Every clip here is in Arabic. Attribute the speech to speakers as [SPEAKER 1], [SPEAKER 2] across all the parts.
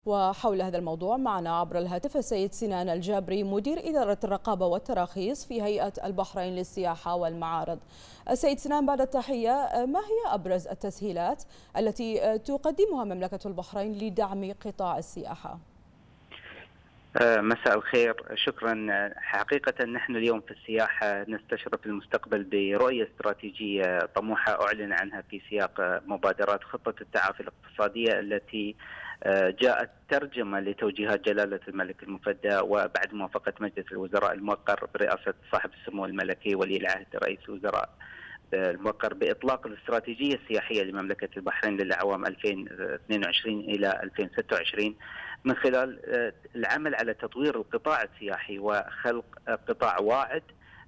[SPEAKER 1] وحول هذا الموضوع معنا عبر الهاتف السيد سنان الجابري مدير إدارة الرقابة والتراخيص في هيئة البحرين للسياحة والمعارض. السيد سنان، بعد التحية، ما هي أبرز التسهيلات التي تقدمها مملكة البحرين لدعم قطاع السياحة؟
[SPEAKER 2] مساء الخير، شكرا. حقيقة نحن اليوم في السياحة نستشرف المستقبل برؤية استراتيجية طموحة أعلن عنها في سياق مبادرات خطة التعافي الاقتصادية التي جاءت ترجمة لتوجيهات جلالة الملك المفدى وبعد موافقة مجلس الوزراء الموقر برئاسة صاحب السمو الملكي ولي العهد رئيس الوزراء الموقر بإطلاق الاستراتيجية السياحية لمملكة البحرين للأعوام 2022 إلى 2026 من خلال العمل على تطوير القطاع السياحي وخلق قطاع واعد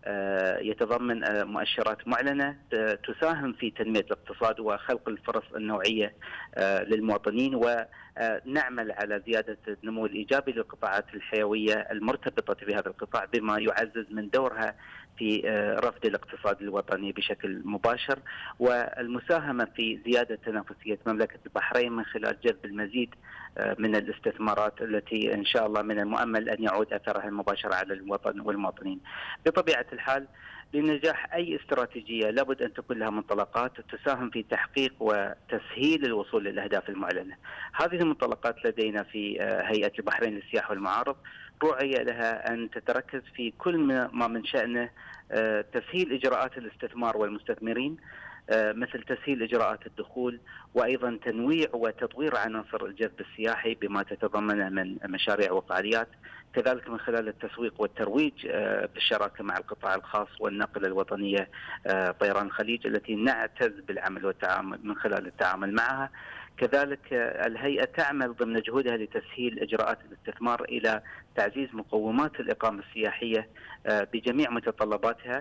[SPEAKER 2] يتضمن مؤشرات معلنة تساهم في تنمية الاقتصاد وخلق الفرص النوعية للمواطنين، ونعمل على زيادة النمو الإيجابي للقطاعات الحيوية المرتبطة بهذا القطاع بما يعزز من دورها في رفض الاقتصاد الوطني بشكل مباشر، والمساهمة في زيادة تنافسية مملكة البحرين من خلال جذب المزيد من الاستثمارات التي إن شاء الله من المؤمل أن يعود أثرها المباشر على الوطن والمواطنين. بطبيعة الحال لنجاح أي استراتيجية لابد أن تكون لها منطلقات تساهم في تحقيق وتسهيل الوصول للأهداف المعلنة. هذه المنطلقات لدينا في هيئة البحرين للسياحة والمعارض رؤية لها أن تتركز في كل ما من شأنه تسهيل إجراءات الاستثمار والمستثمرين، مثل تسهيل إجراءات الدخول، وأيضا تنويع وتطوير عناصر الجذب السياحي بما تتضمنه من مشاريع وفعاليات، كذلك من خلال التسويق والترويج بالشراكة مع القطاع الخاص والناقلة الوطنية طيران الخليج التي نعتز بالعمل والتعامل من خلال التعامل معها. كذلك الهيئة تعمل ضمن جهودها لتسهيل إجراءات الاستثمار إلى تعزيز مقومات الإقامة السياحية بجميع متطلباتها،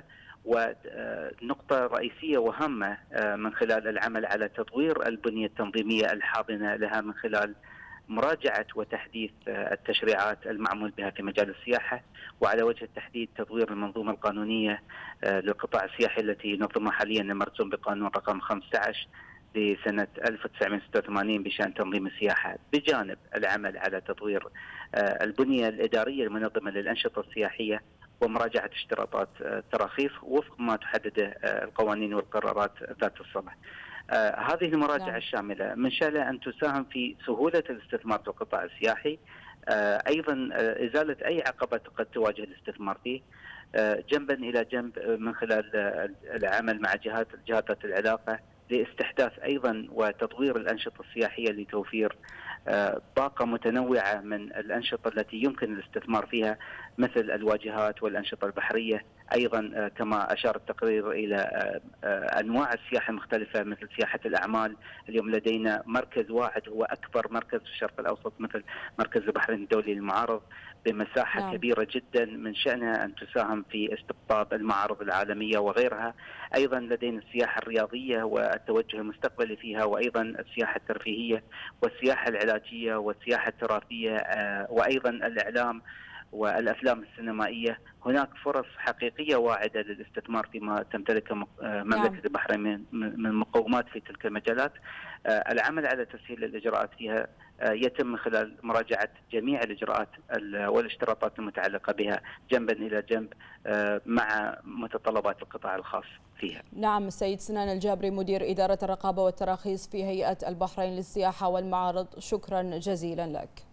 [SPEAKER 2] ونقطة رئيسية وهامة من خلال العمل على تطوير البنية التنظيمية الحاضنة لها من خلال مراجعة وتحديث التشريعات المعمول بها في مجال السياحة، وعلى وجه التحديد تطوير المنظومة القانونية للقطاع السياحي التي نظمها حاليا المرسوم بقانون رقم 15 لسنة 1986 بشأن تنظيم السياحة، بجانب العمل على تطوير البنية الإدارية المنظمة للأنشطة السياحية ومراجعة اشتراطات التراخيص وفق ما تحدده القوانين والقرارات ذات الصلة. هذه المراجعة الشاملة من شأنها أن تساهم في سهولة الاستثمار في القطاع السياحي، أيضا إزالة أي عقبات قد تواجه الاستثمار فيه، جنبا إلى جنب من خلال العمل مع جهات ذات العلاقة لاستحداث أيضا وتطوير الأنشطة السياحية لتوفير طاقة متنوعة من الأنشطة التي يمكن الاستثمار فيها مثل الواجهات والأنشطة البحرية، أيضا كما أشار التقرير إلى أنواع السياحة المختلفة مثل سياحة الأعمال. اليوم لدينا مركز واحد هو أكبر مركز في الشرق الأوسط مثل مركز البحرين الدولي للمعارض بمساحة كبيرة جدا من شأنها أن تساهم في استقطاب المعارض العالمية وغيرها. أيضا لدينا السياحة الرياضية والتوجه المستقبلي فيها، وأيضا السياحة الترفيهية والسياحة العلاجية والسياحة التراثية، وأيضا الإعلام والأفلام السينمائية. هناك فرص حقيقية واعدة للاستثمار فيما تمتلكه مملكة البحرين من مقومات في تلك المجالات. العمل على تسهيل الإجراءات فيها يتم من خلال مراجعة جميع الإجراءات والاشتراطات المتعلقة بها جنبا إلى جنب مع متطلبات القطاع الخاص فيها.
[SPEAKER 1] نعم، السيد سنان الجابري مدير إدارة الرقابة والتراخيص في هيئة البحرين للسياحة والمعارض، شكرا جزيلا لك.